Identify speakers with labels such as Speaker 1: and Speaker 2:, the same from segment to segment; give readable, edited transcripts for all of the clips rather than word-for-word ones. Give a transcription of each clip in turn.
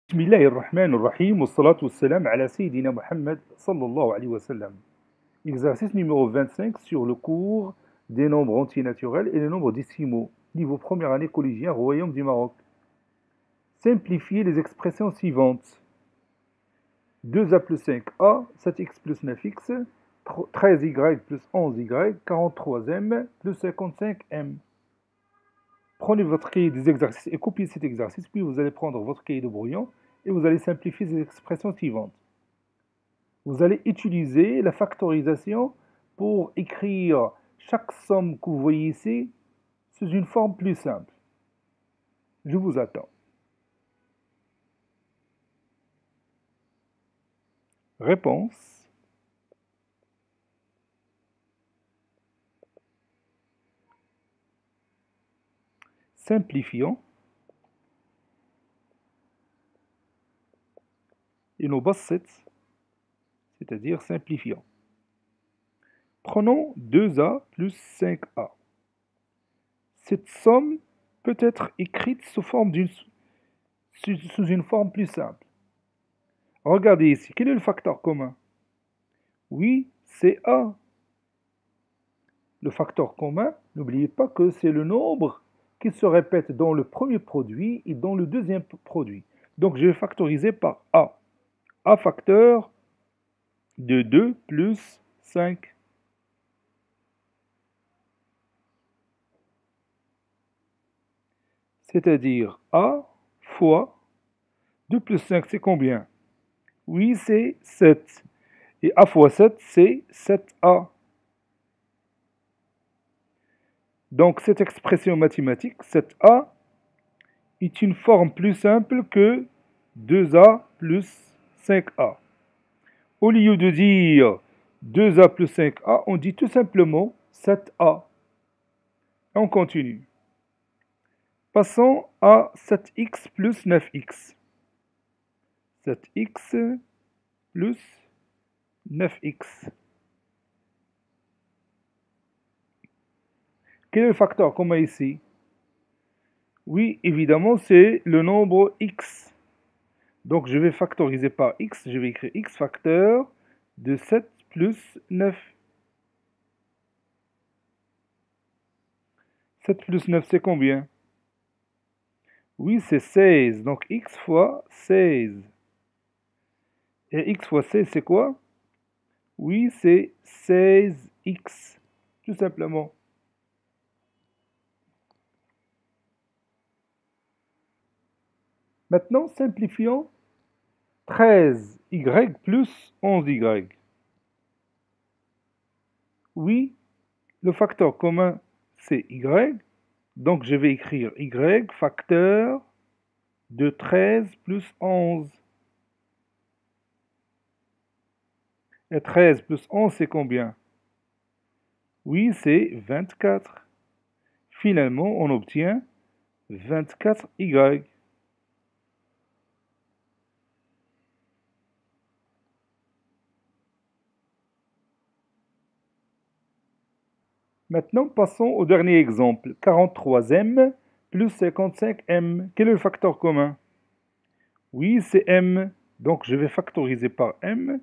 Speaker 1: بسم الله الرحمن الرحيم والصلاة والسلام على سيدنا Muhammad sallallahu alayhi wa sallam. Exercice numéro 25 sur le cours des nombres entiers naturels et les nombres décimaux. Niveau première année collégien, Royaume du Maroc. Simplifiez les expressions suivantes. 2a plus 5a, 7x plus 9x, 13y plus 11y, 43m plus 55m. Prenez votre cahier des exercices et copiez cet exercice, puis vous allez prendre votre cahier de brouillon et vous allez simplifier ces expressions suivantes. Vous allez utiliser la factorisation pour écrire chaque somme que vous voyez ici sous une forme plus simple. Je vous attends. Réponse. Simplifions. Et nos basset, c'est-à-dire simplifions. Prenons 2a plus 5a. Cette somme peut être écrite sous une forme plus simple. Regardez ici, quel est le facteur commun? Oui, c'est a. Le facteur commun, n'oubliez pas que c'est le nombre qui se répète dans le premier produit et dans le deuxième produit. Donc je vais factoriser par a. A facteur de 2 plus 5. C'est-à-dire a fois 2 plus 5, c'est combien? Oui, c'est 7. Et a fois 7, c'est 7a. Donc cette expression mathématique, 7a, est une forme plus simple que 2a plus 5a. Au lieu de dire 2a plus 5a, on dit tout simplement 7a. On continue. Passons à 7x plus 9x. 7x plus 9x. Quel est le facteur commun ici? Oui, évidemment, c'est le nombre x. Donc, je vais factoriser par x. Je vais écrire x facteur de 7 plus 9. 7 plus 9, c'est combien? Oui, c'est 16. Donc, x fois 16. Et x fois 16, c'est quoi? Oui, c'est 16x. Tout simplement. Maintenant, simplifions 13y plus 11y. Oui, le facteur commun, c'est y. Donc, je vais écrire y facteur de 13 plus 11. Et 13 plus 11, c'est combien? Oui, c'est 24. Finalement, on obtient 24y. Maintenant, passons au dernier exemple. 43m plus 55m. Quel est le facteur commun? Oui, c'est m. Donc, je vais factoriser par m.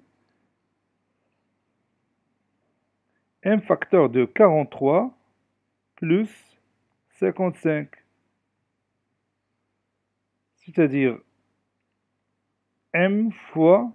Speaker 1: M facteur de 43 plus 55. C'est-à-dire m fois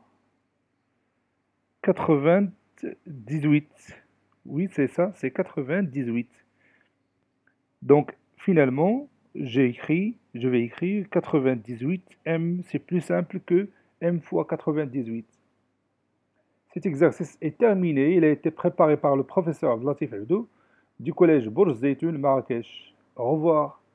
Speaker 1: 98. Oui, c'est ça, c'est 98. Donc, finalement, je vais écrire 98m. C'est plus simple que m fois 98. Cet exercice est terminé. Il a été préparé par le professeur Abdelatif Abdou du collège Bourj Zeytoun Marrakech. Au revoir.